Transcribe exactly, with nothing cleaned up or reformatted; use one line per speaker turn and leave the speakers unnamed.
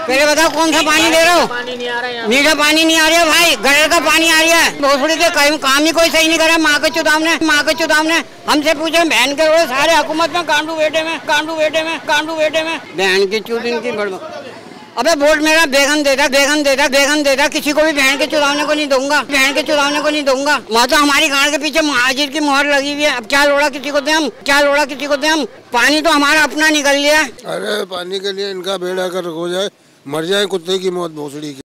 पहले बताओ कौन सा पानी दे रहे हो?
पानी नहीं आ रहा है,
मीठा पानी नहीं आ रहा भाई, गटर का पानी आ रहा है। भोसड़ी के काम ही कोई सही नहीं करा। माँ के चुदाम ने माँ के चुदाम ने हमसे पूछे बहन के रोड सारे हुकूमत में गांडू बेटे में गांडू बेटे में गांडू बेटे में बहन की चुद इनकी बड़। अबे वोट मेरा बेगन देता बेगन देता बेगन देता किसी को भी बहन के चुरावने को नहीं दूंगा, बहन के चुरावने को नहीं दूंगा। वहाँ तो हमारी गाड़ के पीछे महाजिर की मोहर लगी हुई है। अब क्या लोड़ा किसी को दे हम, क्या लोड़ा किसी को दे हम? पानी तो हमारा अपना निकल लिया।
अरे पानी के लिए इनका बेड़ा कर हो जाए, मर जाए कुत्ते की मौत भोसड़ी की।